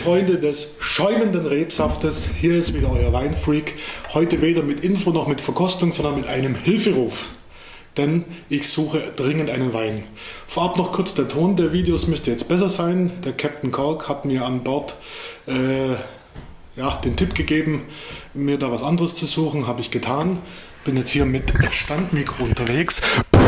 Freunde des schäumenden Rebsaftes, hier ist wieder euer Weinfreak. Heute weder mit Info noch mit Verkostung, sondern mit einem Hilferuf. Denn ich suche dringend einen Wein. Vorab noch kurz, der Ton der Videos müsste jetzt besser sein. Der Captain Cork hat mir an Bord den Tipp gegeben, mir da was anderes zu suchen. Habe ich getan. Bin jetzt hier mit Standmikro unterwegs.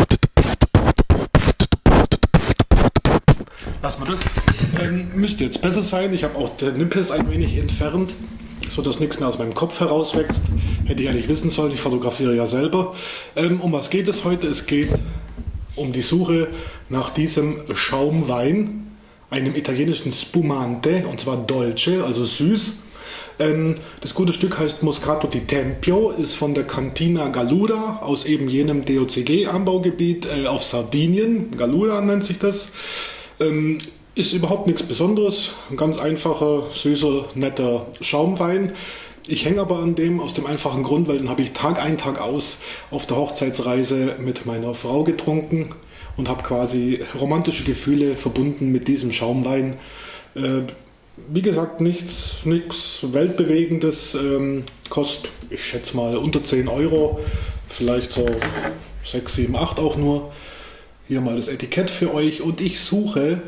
Lassen wir das. Müsste jetzt besser sein. Ich habe auch den Nippes ein wenig entfernt, sodass nichts mehr aus meinem Kopf herauswächst. Hätte ich eigentlich wissen sollen, ich fotografiere ja selber. Um was geht es heute? Es geht um die Suche nach diesem Schaumwein, einem italienischen Spumante, und zwar Dolce, also süß. Das gute Stück heißt Moscato di Tempio, ist von der Cantina Gallura aus eben jenem DOCG-Anbaugebiet auf Sardinien. Gallura nennt sich das. Ist überhaupt nichts Besonderes, ein ganz einfacher, süßer, netter Schaumwein. Ich hänge aber an dem aus dem einfachen Grund, weil den habe ich Tag ein, Tag aus auf der Hochzeitsreise mit meiner Frau getrunken und habe quasi romantische Gefühle verbunden mit diesem Schaumwein. Wie gesagt, nichts Weltbewegendes, kostet, ich schätze mal, unter 10 Euro, vielleicht so 6, 7, 8 auch nur. Hier mal das Etikett für euch und ich suche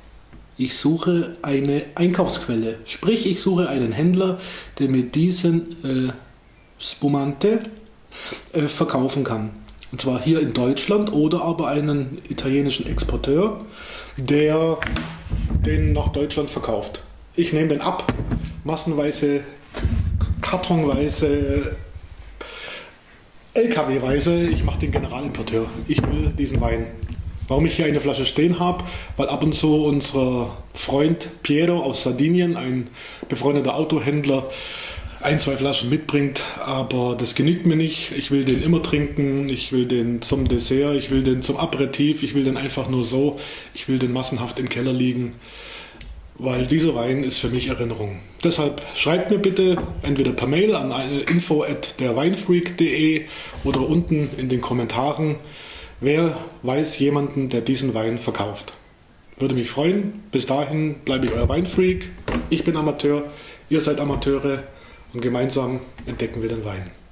eine Einkaufsquelle. Sprich, ich suche einen Händler, der mir diesen Spumante verkaufen kann. Und zwar hier in Deutschland oder aber einen italienischen Exporteur, der den nach Deutschland verkauft. Ich nehme den ab, massenweise, kartonweise, LKW-weise. Ich mache den Generalimporteur. Ich will diesen Wein. Warum ich hier eine Flasche stehen habe? Weil ab und zu unser Freund Piero aus Sardinien, ein befreundeter Autohändler, 1, 2 Flaschen mitbringt, aber das genügt mir nicht. Ich will den immer trinken, ich will den zum Dessert, ich will den zum Aperitif, ich will den einfach nur so, ich will den massenhaft im Keller liegen, weil dieser Wein ist für mich Erinnerung. Deshalb schreibt mir bitte entweder per Mail an info@derweinfreak.de oder unten in den Kommentaren. Wer weiß jemanden, der diesen Wein verkauft? Würde mich freuen. Bis dahin bleibe ich euer Weinfreak. Ich bin Amateur, ihr seid Amateure und gemeinsam entdecken wir den Wein.